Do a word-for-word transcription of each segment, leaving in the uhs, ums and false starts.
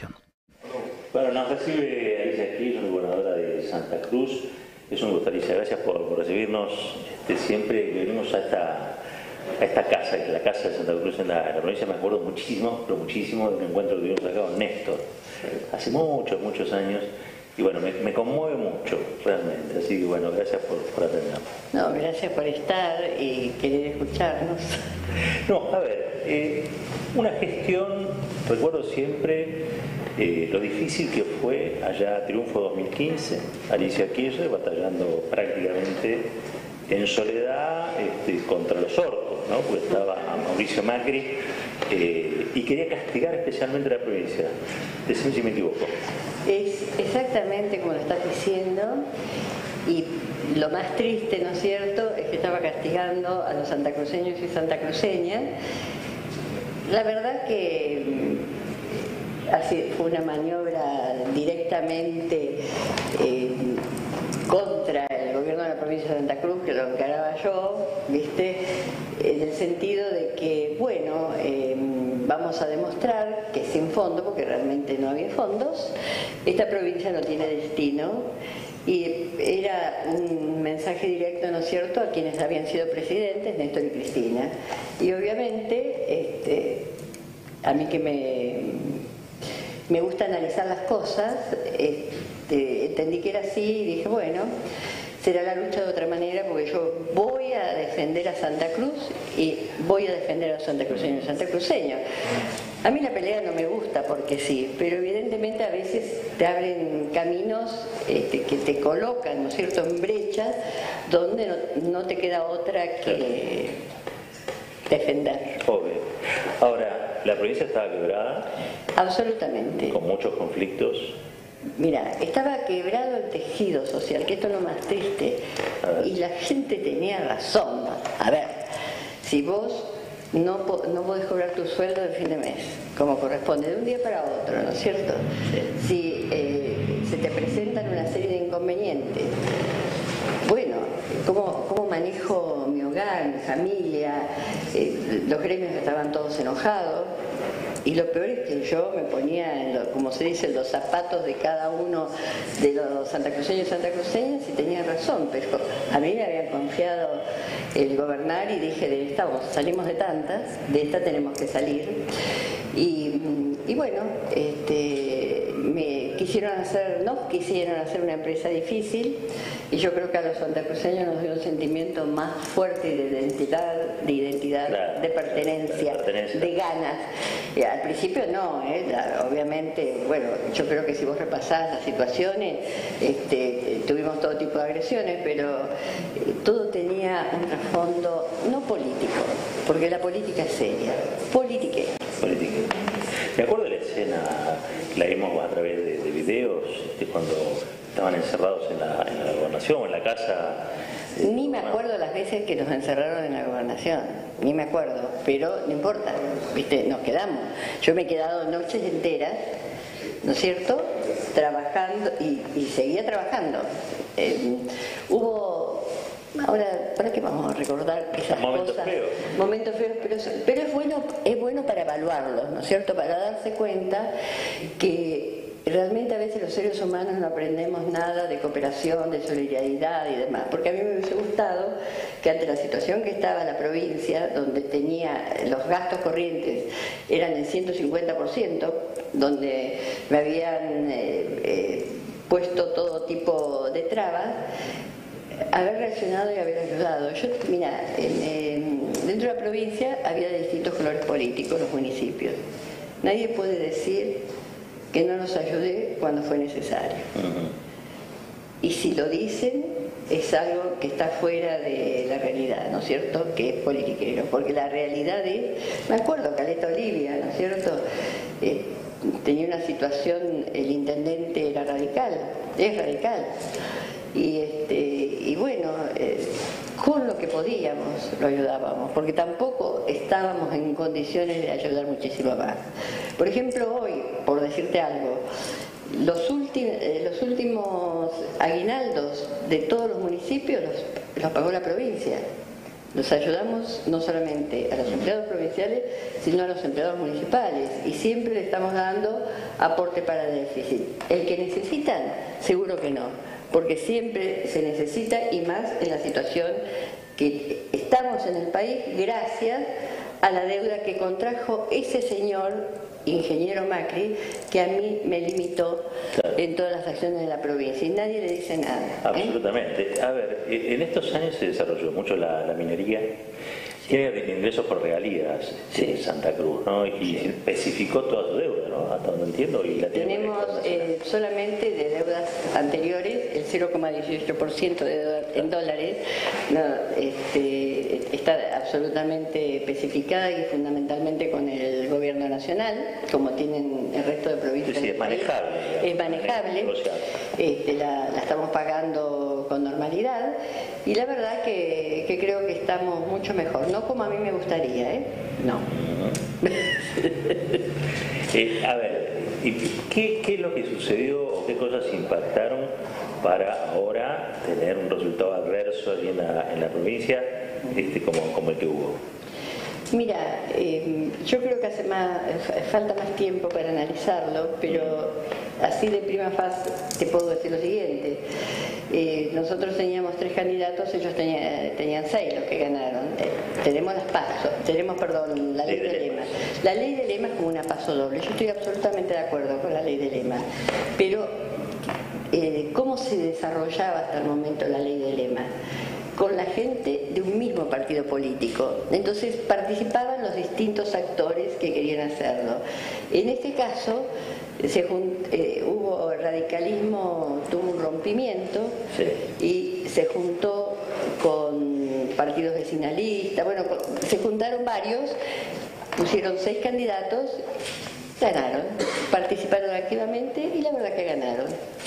gestión. Bueno, nos recibe Alicia Kirchner, gobernadora de Santa Cruz. Es un gusto, Alicia, gracias por, por recibirnos. Este, siempre que venimos a esta, a esta casa, que es la casa de Santa Cruz en la, en la provincia, me acuerdo muchísimo, pero muchísimo de un encuentro que tuvimos acá con Néstor, hace muchos, muchos años. Y bueno, me, me conmueve mucho, realmente. Así que bueno, gracias por, por atendernos. No, gracias por estar y querer escucharnos. No, a ver, eh, una gestión, recuerdo siempre eh, lo difícil que fue allá Triunfo dos mil quince, Alicia Kirchner batallando prácticamente en soledad este, contra los orcos, ¿no? Porque estaba Mauricio Macri eh, y quería castigar especialmente a la provincia. Decime si me equivoco. Es exactamente como lo estás diciendo, y lo más triste, ¿no es cierto?, es que estaba castigando a los santacruceños y santacruceñas. La verdad que así fue una maniobra directamente eh, contra el gobierno de la provincia de Santa Cruz, que lo encaraba yo, ¿viste?, en el sentido de que, bueno, eh, vamos a demostrar que sin fondo, porque realmente no había fondos, esta provincia no tiene destino. Y era un mensaje directo, ¿no es cierto?, a quienes habían sido presidentes, Néstor y Cristina. Y obviamente, este, a mí que me, me gusta analizar las cosas, este, entendí que era así y dije, bueno, será la lucha de otra manera, porque yo voy a defender a Santa Cruz y voy a defender a los santacruceños y santacruceños. A mí la pelea no me gusta porque sí, pero evidentemente a veces te abren caminos este, que te colocan, ¿no es cierto?, en brechas donde no, no te queda otra que defender. Obvio. Ahora, ¿la provincia estaba quebrada? Absolutamente. ¿Con muchos conflictos? Mira, estaba quebrado el tejido social, que esto es lo más triste, y la gente tenía razón. A ver, si vos no, no podés cobrar tu sueldo de fin de mes, como corresponde, de un día para otro, ¿no es cierto? Sí. Si eh, se te presentan una serie de inconvenientes, bueno, ¿cómo, cómo manejo mi hogar, mi familia? Eh, los gremios estaban todos enojados. Y lo peor es que yo me ponía, en lo, como se dice, en los zapatos de cada uno de los santacruceños y santacruceñas y tenía razón, pero a mí me había confiado el gobernar y dije, de esta vamos, salimos de tantas, de esta tenemos que salir. Y, y bueno, este, me quisieron hacer, no quisieron hacer una empresa difícil, y yo creo que a los santacruceños nos dio un sentimiento más fuerte de identidad, de identidad, claro, de pertenencia, de, pertenencia. de ganas. Y al principio no, ¿eh? La, obviamente, bueno, yo creo que si vos repasás las situaciones, este, tuvimos todo tipo de agresiones, pero eh, todo tenía un trasfondo no político, porque la política es seria, politiquera. Política. Me acuerdo de la escena, la vimos a través de, de videos, de cuando estaban encerrados en la, en la gobernación, en la casa. Ni me acuerdo las veces que nos encerraron en la gobernación, ni me acuerdo, pero no importa, viste, nos quedamos. Yo me he quedado noches enteras, ¿no es cierto?, trabajando y, y seguía trabajando. Eh, hubo, ahora, ¿para qué vamos a recordar esas momentos cosas? Feos. Momentos feos, pero, pero es bueno, es bueno para evaluarlos, ¿no es cierto?, para darse cuenta que realmente a veces los seres humanos no aprendemos nada de cooperación, de solidaridad y demás, porque a mí me hubiese gustado que ante la situación que estaba la provincia, donde tenía los gastos corrientes eran del ciento cincuenta por ciento, donde me habían eh, eh, puesto todo tipo de trabas, haber reaccionado y haber ayudado. Yo, mira, en, en, dentro de la provincia había de distintos colores políticos los municipios. Nadie puede decir que no los ayudé cuando fue necesario. Uh-huh. Y si lo dicen, es algo que está fuera de la realidad, ¿no es cierto?, que es politiquero, porque la realidad es, me acuerdo, Caleta Olivia, ¿no es cierto?, eh, tenía una situación, el intendente era radical, es radical, y, este, y bueno, eh, con lo que podíamos lo ayudábamos, porque tampoco estábamos en condiciones de ayudar muchísimo más. Por ejemplo, hoy, por decirte algo, los, últimos, eh, los últimos aguinaldos de todos los municipios los, los pagó la provincia. Los ayudamos no solamente a los empleados provinciales, sino a los empleados municipales, y siempre le estamos dando aporte para el déficit. El que necesitan, seguro que no, porque siempre se necesita, y más en la situación que estamos en el país gracias a la deuda que contrajo ese señor ingeniero Macri, que a mí me limitó, claro, en todas las acciones de la provincia, y nadie le dice nada. Absolutamente. ¿Eh? A ver, en estos años se desarrolló mucho la, la minería. Sí. Tiene ingresos por regalías, sí, Santa Cruz, ¿no? Y sí, especificó toda su deuda, ¿no? Hasta donde entiendo. Y la tenemos eh, solamente de deudas anteriores el cero coma dieciocho por ciento de deuda en dólares. No, este, está absolutamente especificada y fundamentalmente con el gobierno nacional, como tienen el resto de provincias. Sí, sí, es manejable. Es manejable. Este, la, la estamos pagando con normalidad, y la verdad que, que creo que estamos mucho mejor. No como a mí me gustaría, ¿eh? No. eh, a ver, ¿qué, ¿qué es lo que sucedió o qué cosas impactaron para ahora tener un resultado adverso allí en la, en la provincia este, como, como el que hubo? Mira, eh, yo creo que hace más, falta más tiempo para analizarlo, pero así de prima fase te puedo decir lo siguiente. Eh, nosotros teníamos tres candidatos, ellos tenían, tenían seis los que ganaron. Eh, tenemos las pasos, tenemos, perdón, la ley de lema. La ley de lema es como una paso doble. Yo estoy absolutamente de acuerdo con la ley de lema, pero eh, ¿cómo se desarrollaba hasta el momento la ley de lema? Con la gente de un mismo partido político. Entonces participaban los distintos actores que querían hacerlo. En este caso se junt, eh, hubo radicalismo, tuvo un rompimiento, sí, y se juntó con partidos vecinalistas, bueno, se juntaron varios, pusieron seis candidatos, ganaron, participaron activamente y la verdad que ganaron.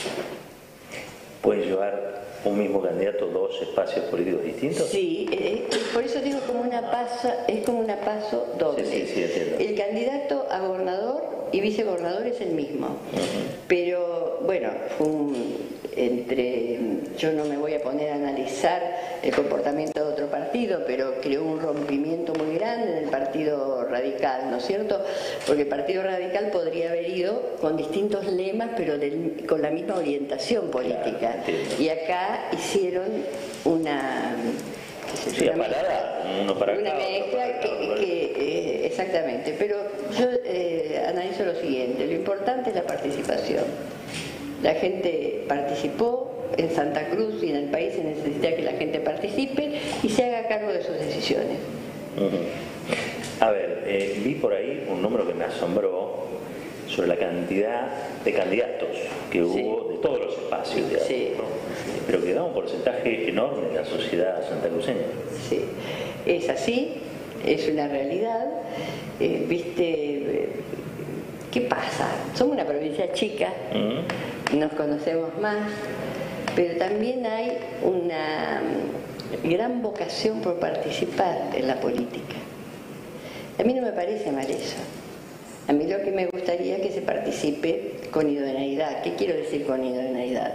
¿Pueden llevar un mismo candidato dos espacios políticos distintos? Sí, eh, por eso digo como una paso, es como una paso doble. Sí, sí, sí, entiendo. El candidato a gobernador y vicegobernador es el mismo, uh-huh, pero bueno, fue un, entre, yo no me voy a poner a analizar el comportamiento de otro partido, pero creó un rompimiento muy grande en el Partido Radical, ¿no es cierto? Porque el Partido Radical podría haber ido con distintos lemas, pero del, con la misma orientación política. Claro, y acá hicieron una... Sí, una mezcla, uno para una acá, mezcla que, que eh, exactamente, pero yo eh, analizo lo siguiente: lo importante es la participación. La gente participó, en Santa Cruz y en el país se necesita que la gente participe y se haga cargo de sus decisiones. Uh-huh. A ver, eh, vi por ahí un número que me asombró sobre la cantidad de candidatos que hubo, sí, de todos los espacios, digamos, sí, ¿no? Pero que da un porcentaje enorme de la sociedad santacruceña. Sí, es así, es una realidad. Eh, viste, ¿qué pasa? Somos una provincia chica, uh-huh, nos conocemos más, pero también hay una gran vocación por participar en la política. A mí no me parece mal eso. A mí lo que me gustaría es que se participe con idoneidad. ¿Qué quiero decir con idoneidad?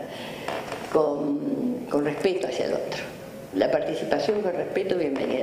Con, con respeto hacia el otro. La participación con respeto, bienvenida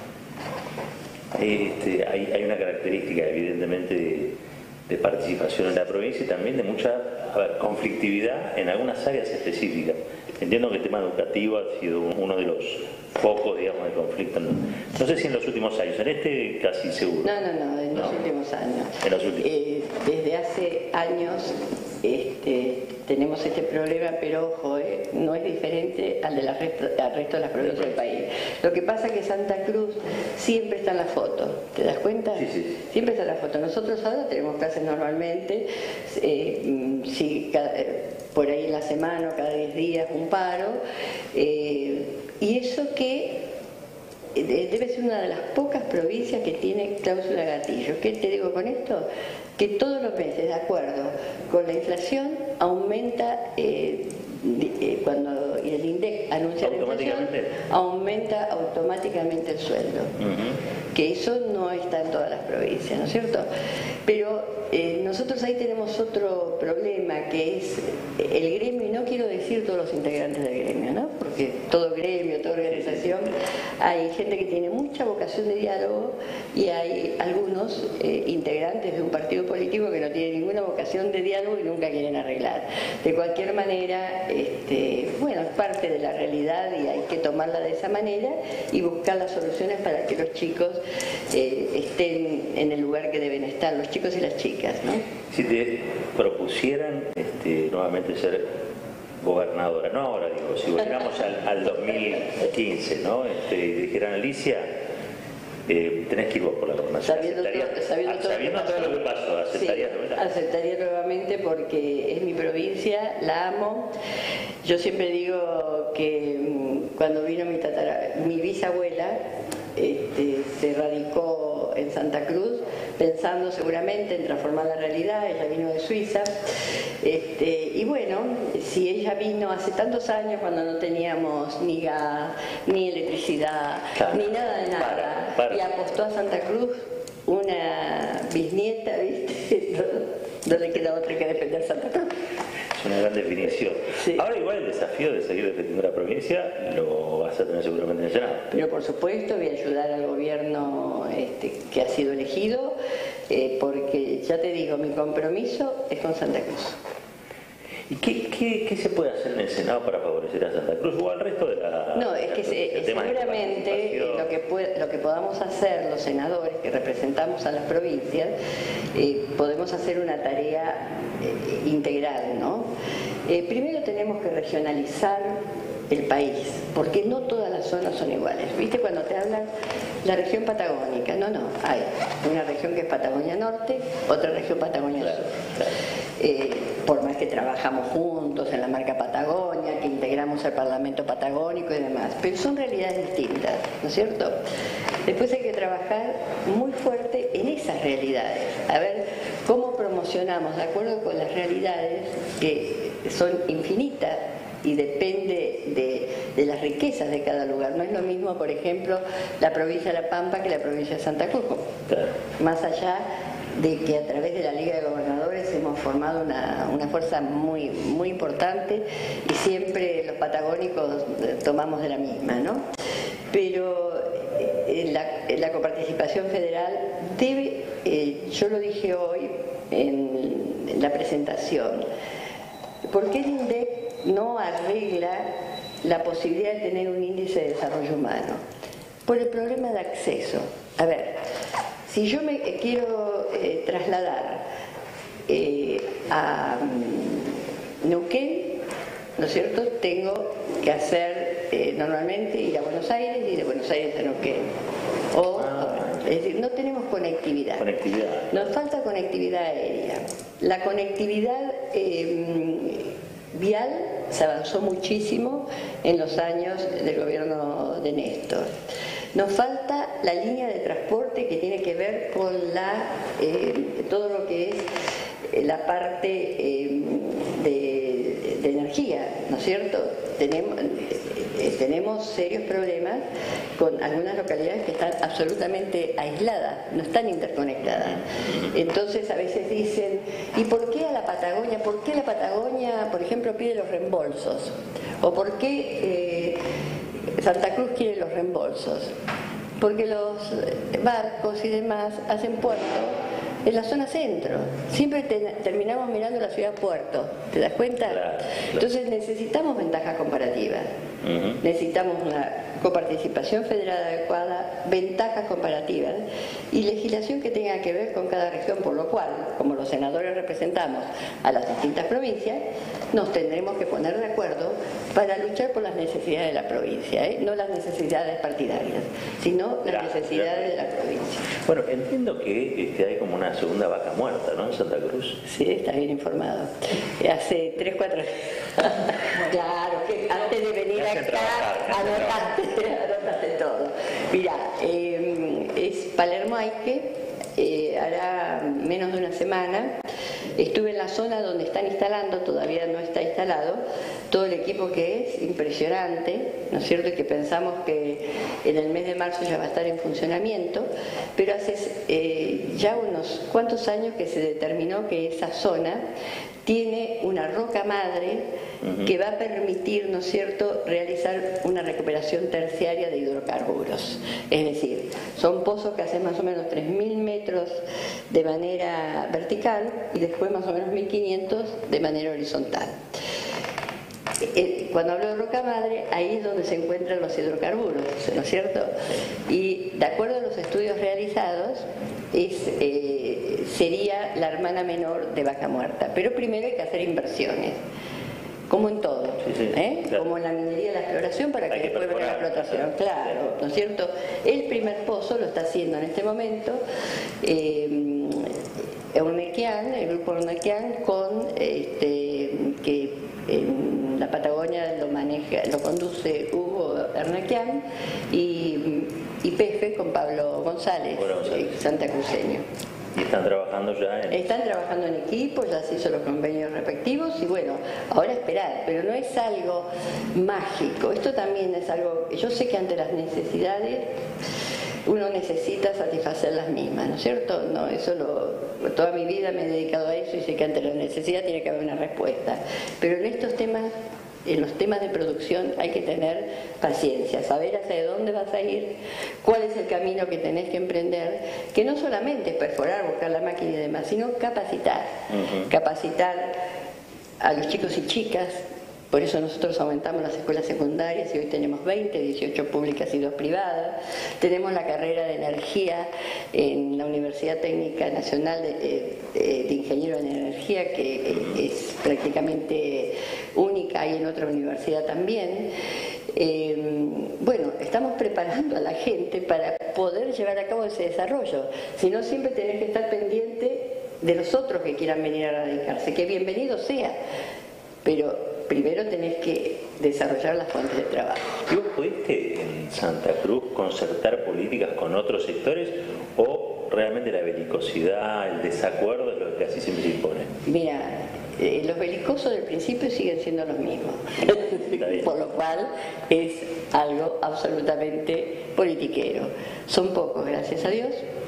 sea. Este, hay, hay una característica, evidentemente, de, de participación en la provincia y también de mucha, a ver, conflictividad en algunas áreas específicas. Entiendo que el tema educativo ha sido uno de los focos, digamos, de conflicto. No sé si en los últimos años, en este casi seguro. No, no, no, en los no. últimos años. En los últimos. Eh, desde hace años este, tenemos este problema, pero ojo, eh, no es diferente al del resto, al resto de las provincias del país. Lo que pasa es que Santa Cruz siempre está en la foto, ¿te das cuenta? Sí, sí. Siempre está en la foto. Nosotros ahora tenemos clases normalmente, eh, si cada, por ahí en la semana o cada diez días un paro, eh, y eso que debe ser una de las pocas provincias que tiene cláusula gatillo. ¿Qué te digo con esto? Que todos los meses, de acuerdo con la inflación, aumenta, eh, eh, cuando el INDEC anuncia la inflación, aumenta automáticamente el sueldo. Uh-huh. Que eso no está en todas las provincias, ¿no es cierto? Pero eh, nosotros ahí tenemos otro problema, que es el gremio, y no quiero decir decir todos los integrantes del gremio, ¿no? Porque todo gremio, toda organización, hay gente que tiene mucha vocación de diálogo y hay algunos eh, integrantes de un partido político que no tienen ninguna vocación de diálogo y nunca quieren arreglar. De cualquier manera, este, bueno, es parte de la realidad y hay que tomarla de esa manera y buscar las soluciones para que los chicos eh, estén en el lugar que deben estar, los chicos y las chicas, ¿no? Si te propusieran este, nuevamente ser gobernadora, no ahora digo, si volviéramos al, al dos mil quince, ¿no? Este, y dijeran, Alicia, eh, tenés que ir vos por la gobernación. Sabiendo, todo, sabiendo, todo, sabiendo lo todo lo que pasó, ¿aceptarías sí, de verdad? Aceptaría nuevamente porque es mi provincia, la amo. Yo siempre digo que cuando vino mi, tatara, mi bisabuela, este, se radicó en Santa Cruz, pensando seguramente en transformar la realidad. Ella vino de Suiza, este, y bueno, si ella vino hace tantos años cuando no teníamos ni gas, ni electricidad, claro, ni nada de nada, para, para. y apostó a Santa Cruz, una bisnieta, ¿viste? No, no le queda otra que defender Santa Cruz. Es una gran definición. Sí. Ahora igual el desafío de seguir defendiendo la provincia lo vas a tener seguramente en el Senado. Pero por supuesto voy a ayudar al gobierno este, que ha sido elegido, eh, porque ya te digo, mi compromiso es con Santa Cruz. ¿Y qué, qué, qué se puede hacer en el Senado para favorecer a Santa Cruz o al resto de la... No, es que se, seguramente lo que, puede, lo que podamos hacer los senadores que representamos a las provincias, eh, podemos hacer una tarea eh, integral, ¿no? Eh, primero tenemos que regionalizar el país, porque no todas las zonas son iguales. ¿Viste cuando te hablan la región patagónica? No, no, hay una región que es Patagonia Norte, otra región Patagonia claro, Sur. Claro. Eh, por más que trabajamos juntos en la marca Patagonia, que integramos el Parlamento Patagónico y demás, pero son realidades distintas, ¿no es cierto? Después hay que trabajar muy fuerte en esas realidades, a ver cómo promocionamos, de acuerdo con las realidades que son infinitas, y depende de, de las riquezas de cada lugar. No es lo mismo, por ejemplo, la provincia de La Pampa que la provincia de Santa Cruz. Claro. Más allá de que a través de la Liga de Gobernadores hemos formado una, una fuerza muy, muy importante y siempre los patagónicos tomamos de la misma, ¿no? Pero la, la coparticipación federal debe, eh, yo lo dije hoy en, en la presentación, ¿por qué el INDEC no arregla la posibilidad de tener un índice de desarrollo humano? Por el problema de acceso. A ver, si yo me quiero eh, trasladar eh, a um, Neuquén, ¿no es cierto?, tengo que hacer eh, normalmente ir a Buenos Aires y de Buenos Aires a Neuquén. O, ah. Es decir, no tenemos conectividad. Conectividad. Nos falta conectividad aérea. La conectividad eh, vial se avanzó muchísimo en los años del gobierno de Néstor. Nos falta la línea de transporte que tiene que ver con la, eh, todo lo que es la parte eh, de, de energía, ¿no es cierto? Tenemos, eh, tenemos serios problemas con algunas localidades que están absolutamente aisladas, no están interconectadas. Entonces a veces dicen, ¿y por qué a la Patagonia? ¿Por qué la Patagonia, por ejemplo, pide los reembolsos? ¿O por qué eh, Santa Cruz quiere los reembolsos? Porque los barcos y demás hacen puerto en la zona centro. Siempre te, terminamos mirando la ciudad puerto, ¿te das cuenta? Claro, claro. Entonces necesitamos ventajas comparativas. Uh-huh. Necesitamos una coparticipación federal adecuada, ventajas comparativas y legislación que tenga que ver con cada región, por lo cual, como los senadores representamos a las distintas provincias, nos tendremos que poner de acuerdo para luchar por las necesidades de la provincia, ¿eh? No las necesidades partidarias, sino las claro, necesidades claro. de la provincia. Bueno, entiendo que este, hay como una segunda vaca muerta, ¿no?, en Santa Cruz. Sí, estás bien informado. Hace tres, cuatro años. Claro, que antes de venir acá anotaste, anotaste todo. Mira, eh, es Palermo Aike, eh, hará menos de una semana. Estuve en la zona donde están instalando, todavía no está instalado, todo el equipo que es impresionante, ¿no es cierto? Y que pensamos que en el mes de marzo ya va a estar en funcionamiento, pero hace eh, ya unos cuantos años que se determinó que esa zona tiene una roca madre uh-huh. que va a permitir, ¿no es cierto?, realizar una recuperación terciaria de hidrocarburos. Es decir, son pozos que hacen más o menos tres mil metros de manera vertical y después más o menos mil quinientos de manera horizontal. Cuando hablo de roca madre, ahí es donde se encuentran los hidrocarburos, ¿no es cierto? Y de acuerdo a los estudios realizados, es, eh, sería la hermana menor de Vaca Muerta. Pero primero hay que hacer inversiones, como en todo, sí, sí, ¿eh? Claro. Como en la minería y la exploración, para que, que después venga la explotación, claro, ¿no es cierto? El primer pozo lo está haciendo en este momento eh, Eurnequian, el grupo Eurnequian, con este, que en la Patagonia lo maneja, lo conduce Hugo Eurnequian y Y P F con Pablo González, bueno, González. Santacruceño. ¿Y están trabajando ya en...? Están trabajando en equipo, ya se hizo los convenios respectivos y bueno, ahora esperar, pero no es algo mágico, esto también es algo, yo sé que ante las necesidades uno necesita satisfacer las mismas, ¿no es cierto? No, eso lo, toda mi vida me he dedicado a eso y sé que ante la necesidad tiene que haber una respuesta, pero en estos temas... En los temas de producción hay que tener paciencia, saber hacia dónde vas a ir, cuál es el camino que tenés que emprender, que no solamente es perforar, buscar la máquina y demás, sino capacitar, uh-huh. capacitar a los chicos y chicas. Por eso nosotros aumentamos las escuelas secundarias y hoy tenemos veinte, dieciocho públicas y dos privadas. Tenemos la carrera de energía en la Universidad Técnica Nacional de, de, de Ingeniero en Energía, que es prácticamente única, y en otra universidad también. Eh, bueno, estamos preparando a la gente para poder llevar a cabo ese desarrollo. Si no, siempre tenés que estar pendiente de los otros que quieran venir a radicarse, que bienvenido sea, pero primero tenés que desarrollar las fuentes de trabajo. ¿Vos pudiste en Santa Cruz concertar políticas con otros sectores o realmente la belicosidad, el desacuerdo es lo que casi siempre se impone? Mira, eh, los belicosos del principio siguen siendo los mismos, por lo cual es algo absolutamente politiquero. Son pocos, gracias a Dios.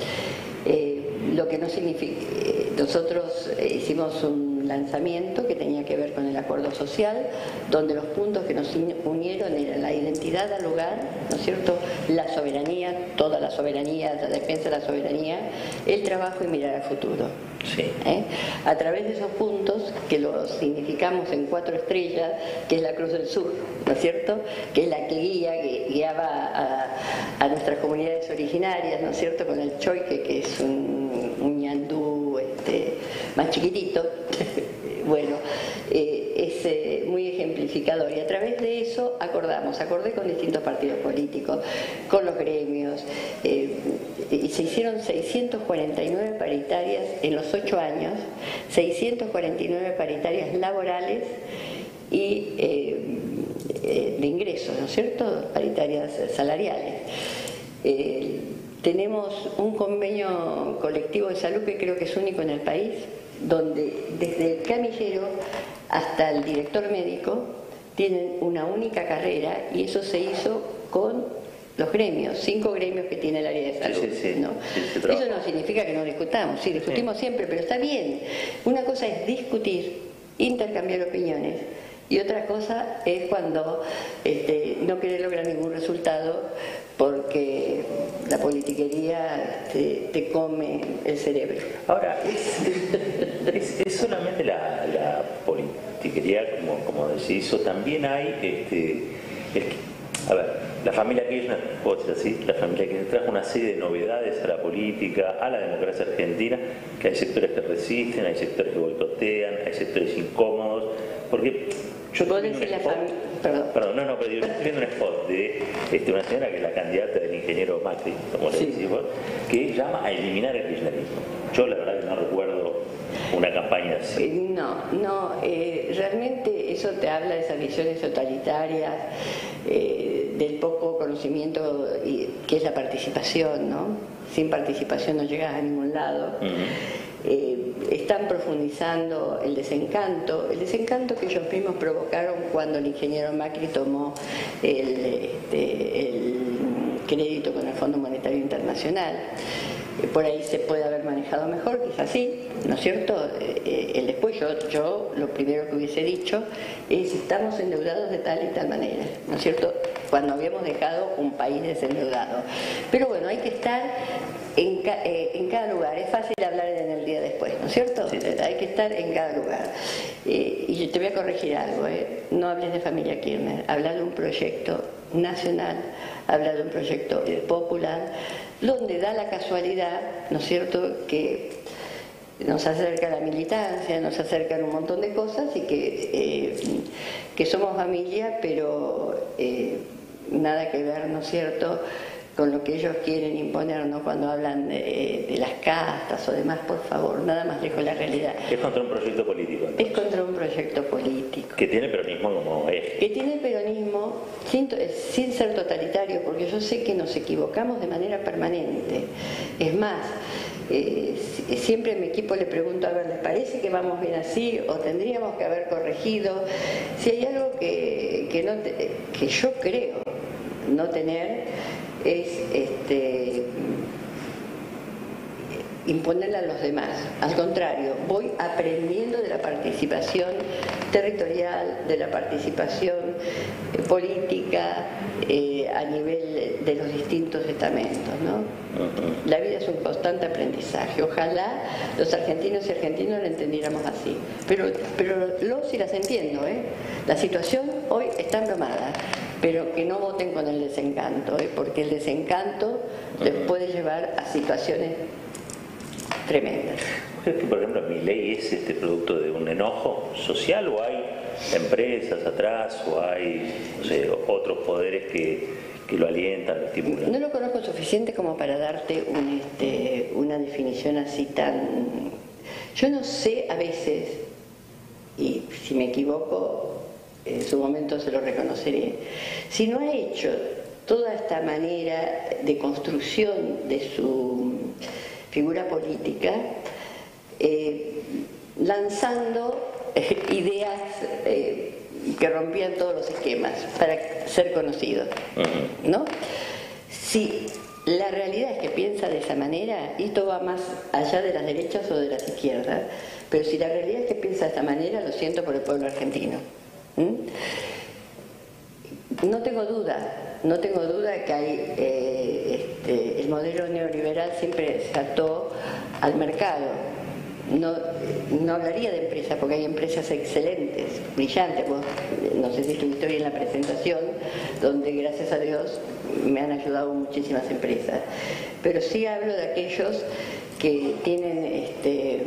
Eh, lo que no significa, eh, nosotros eh, hicimos un lanzamiento que tenía que ver con el acuerdo social, donde los puntos que nos unieron eran la identidad al lugar, ¿no es cierto?, la soberanía, toda la soberanía, la defensa de la soberanía, el trabajo y mirar al futuro. Sí. ¿Eh? A través de esos puntos, que los significamos en cuatro estrellas, que es la Cruz del Sur, ¿no es cierto?, que es la que guía, que guiaba a, a nuestras comunidades originarias, ¿no es cierto?, con el choique, que es un, un ñandú este, más chiquitito, bueno, eh, es eh, muy ejemplificador, y a través de eso acordamos, acordé con distintos partidos políticos, con los gremios, eh, y se hicieron seiscientas cuarenta y nueve paritarias en los ocho años, seiscientas cuarenta y nueve paritarias laborales y eh, eh, de ingresos, ¿no es cierto?, paritarias salariales. Eh, tenemos un convenio colectivo de salud que creo que es único en el país, donde desde el camillero hasta el director médico tienen una única carrera, y eso se hizo con los gremios, cinco gremios que tiene el área de salud. Sí, sí, sí. ¿No? Sí, sí, eso no significa que no discutamos, sí, discutimos sí. siempre, pero está bien. Una cosa es discutir, intercambiar opiniones, y otra cosa es cuando este, no querés lograr ningún resultado porque la politiquería te, te come el cerebro. Ahora, ¿es, es, es solamente la, la politiquería, como, como decís, o también hay, este, el, a ver, la familia Kirchner, puedo decir así, la familia Kirchner trajo una serie de novedades a la política, a la democracia argentina, que hay sectores que resisten, hay sectores que boicotean, hay sectores incómodos, porque yo estoy viendo un spot, perdón. perdón, no, no, pero yo estoy viendo un spot de este, una señora que es la candidata del ingeniero Macri, como le sí. decimos, que llama a eliminar el kirchnerismo. Yo la verdad que no recuerdo una campaña así. No, no, eh, realmente eso te habla de esas visiones totalitarias, eh, del poco conocimiento y, que es la participación, ¿no? Sin participación no llegas a ningún lado. Uh-huh. eh, están profundizando el desencanto, el desencanto que ellos mismos provocaron cuando el ingeniero Macri tomó el, este, el crédito con el Fondo Monetario Internacional. por ahí se puede haber manejado mejor, quizás sí, ¿no es cierto? Eh, el después yo, yo lo primero que hubiese dicho es estamos endeudados de tal y tal manera, ¿no es cierto? Cuando habíamos dejado un país desendeudado. Pero bueno, hay que estar en, ca eh, en cada lugar, es fácil hablar en el día después, ¿no es cierto? Sí. Hay que estar en cada lugar. Eh, y yo te voy a corregir algo, ¿eh? No hables de familia Kirchner, habla de un proyecto nacional, habla de un proyecto popular, donde da la casualidad, ¿no es cierto?, que nos acerca a la militancia, nos acercan un montón de cosas y que, eh, que somos familia, pero eh, nada que ver, ¿no es cierto?, con lo que ellos quieren imponernos cuando hablan de, de las castas o demás, por favor, nada más lejos de la realidad. Es contra un proyecto político, entonces. Es contra un proyecto político. Que tiene peronismo como eje. Que tiene peronismo sin, sin ser totalitario, porque yo sé que nos equivocamos de manera permanente. Es más, eh, siempre a mi equipo le pregunto, a ver, ¿les parece que vamos bien así o tendríamos que haber corregido? Si hay algo que, que, no te, que yo creo no tener, es este, imponerle a los demás. Al contrario, voy aprendiendo de la participación territorial, de la participación eh, política eh, a nivel de los distintos estamentos, ¿no? Uh-huh. La vida es un constante aprendizaje. Ojalá los argentinos y argentinos lo entendiéramos así. Pero, pero los sí las entiendo, ¿eh? La situación hoy está embromada, pero que no voten con el desencanto, ¿eh? Porque el desencanto les puede llevar a situaciones tremendas. ¿Crees que, por ejemplo, Milei es este producto de un enojo social o hay empresas atrás o hay, no sé, otros poderes que, que lo alientan, lo estimulan? No lo conozco suficiente como para darte un, este, una definición así tan... Yo no sé a veces, y si me equivoco, en su momento se lo reconoceré, si no ha hecho toda esta manera de construcción de su figura política, eh, lanzando eh, ideas eh, que rompían todos los esquemas para ser conocido, ¿no? Si la realidad es que piensa de esa manera, y esto va más allá de las derechas o de las izquierdas, pero si la realidad es que piensa de esta manera, lo siento por el pueblo argentino. ¿Mm? No tengo duda, no tengo duda que hay eh, este, el modelo neoliberal siempre se ató al mercado. No, no hablaría de empresas porque hay empresas excelentes, brillantes. Vos, no sé si estuviste hoy en la presentación, donde gracias a Dios me han ayudado muchísimas empresas. Pero sí hablo de aquellos que tienen este,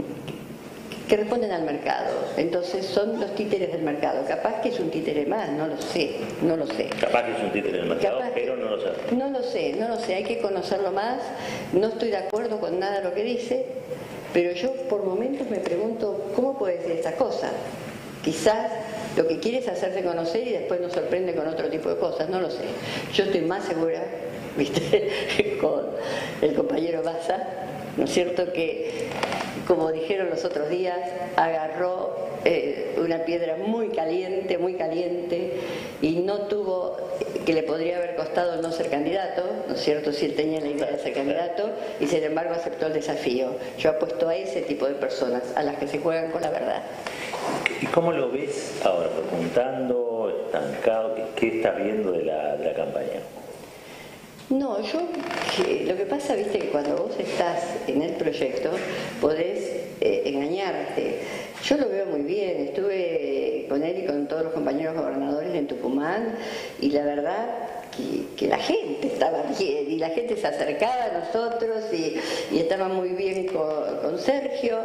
que responden al mercado, entonces son los títeres del mercado. Capaz que es un títere más, no lo sé, no lo sé. Capaz que es un títere del mercado, Capaz pero no lo sé. No lo sé, no lo sé, hay que conocerlo más. No estoy de acuerdo con nada de lo que dice, pero yo por momentos me pregunto, ¿cómo puede ser esta cosa? Quizás lo que quiere es hacerse conocer y después nos sorprende con otro tipo de cosas, no lo sé. Yo estoy más segura, viste, con el compañero Baza, ¿no es cierto?, que, como dijeron los otros días, agarró eh, una piedra muy caliente, muy caliente, y no tuvo, que le podría haber costado no ser candidato, ¿no es cierto?, si él tenía la idea de ser candidato, y sin embargo aceptó el desafío. Yo apuesto a ese tipo de personas, a las que se juegan con la verdad. ¿Y cómo lo ves ahora, preguntando, estancado? ¿Qué estás viendo de la, de la campaña? No, yo, que, lo que pasa, viste, que cuando vos estás en el proyecto podés eh, engañarte. Yo lo veo muy bien, estuve con él y con todos los compañeros gobernadores en Tucumán, y la verdad que, que la gente estaba bien, y la gente se acercaba a nosotros, y, y estaba muy bien con, con Sergio,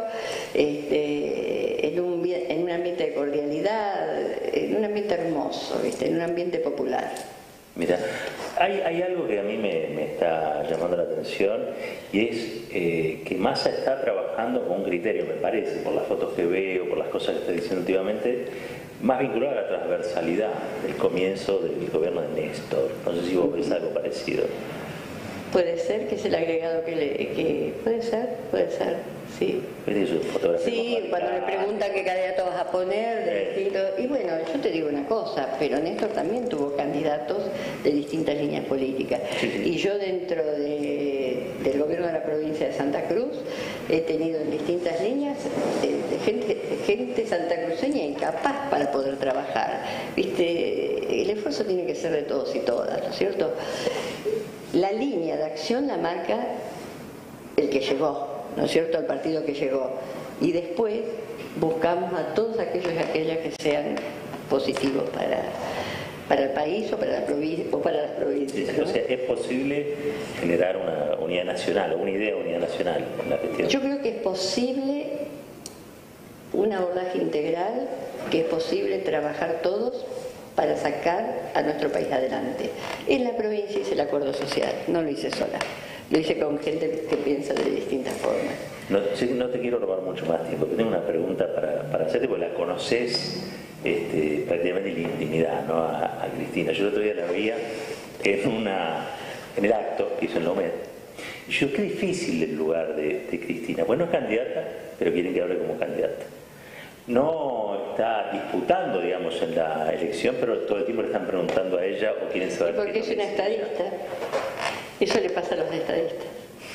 este, en, un, en un ambiente de cordialidad, en un ambiente hermoso, viste, en un ambiente popular. Mira, hay, hay algo que a mí me, me está llamando la atención, y es eh, que Massa está trabajando con un criterio, me parece, por las fotos que veo, por las cosas que está diciendo últimamente, más vinculado a la transversalidad del comienzo del gobierno de Néstor. No sé si vos ves algo parecido. Puede ser que es el agregado que le... Que, puede ser, puede ser, sí. Sí, cuando le preguntan qué candidato vas a poner, de sí. distintos... Y bueno, yo te digo una cosa, pero Néstor también tuvo candidatos de distintas líneas políticas. Sí, sí. Y yo dentro de, del gobierno de la la provincia de Santa Cruz, he tenido en distintas líneas eh, de gente, gente santacruceña incapaz para poder trabajar. ¿Viste? El esfuerzo tiene que ser de todos y todas, ¿no es cierto? La línea de acción la marca el que llegó, ¿no es cierto?, el partido que llegó. Y después buscamos a todos aquellos y aquellas que sean positivos para, para el país o para, la provincia, o para las provincias, ¿no? O sea, ¿es posible generar una unidad nacional o una idea de unidad nacional en la gestión? Yo creo que es posible un abordaje integral, que es posible trabajar todos para sacar a nuestro país adelante. En la provincia hice el acuerdo social, no lo hice sola, lo hice con gente que piensa de distintas formas. No, no te quiero robar mucho más tiempo, tengo una pregunta para, para hacerte, porque la conoces este, prácticamente en la intimidad, ¿no? a, a Cristina. Yo el otro día la veía en, una, en el acto que hizo en la O M E D. Y yo, qué difícil el lugar de, de Cristina. Pues no es candidata, pero quieren que hable como candidata. No está disputando, digamos, en la elección, pero todo el tiempo le están preguntando a ella o quieren saber. ¿Y porque es una estadista? Eso le pasa a los estadistas.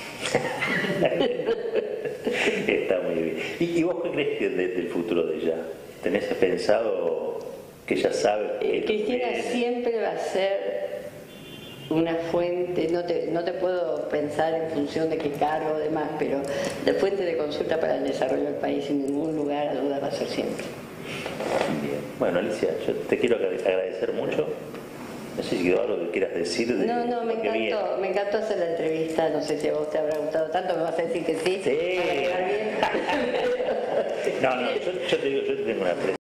Está muy bien. ¿Y, y vos qué crees que de, del futuro de ella? ¿Tenés pensado que ella sabe? Que eh, Cristina es... siempre va a ser una fuente, no te, no te puedo pensar en función de qué cargo o demás, pero la fuente de consulta para el desarrollo del país en ningún lugar a duda va a ser siempre. Bien. Bueno, Alicia, yo te quiero agradecer mucho. No sé si quedó algo que quieras decir. De, no, no, me encantó, me encantó hacer la entrevista. No sé si a vos te habrá gustado tanto, me vas a decir que sí. Sí. Para quedar bien. No, no, yo, yo te digo, yo tengo una